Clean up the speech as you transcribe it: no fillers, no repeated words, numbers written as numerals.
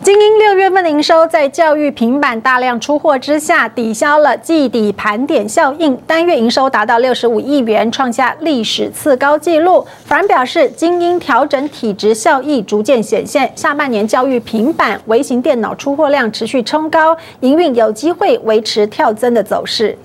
精英6月份的营收在教育平板大量出货之下，抵消了季底盘点效应，单月营收达到65亿元，创下历史次高纪录。法人表示，精英调整体质效益逐渐显现，下半年教育平板、微型电脑出货量持续冲高，营运有机会维持跳增的走势。